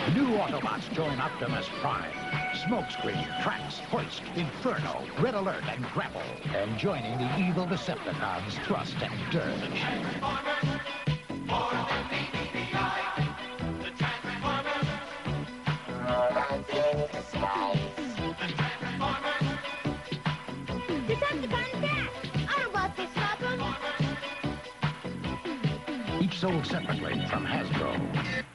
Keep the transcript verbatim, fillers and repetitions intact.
New Autobots join Optimus Prime. Smokescreen, Trax, Hoist, Inferno, Red Alert, and Grapple. And joining the evil Decepticons, Thrust and Dirge. Decepticons back! Autobots will stop them! Each sold separately from Hasbro.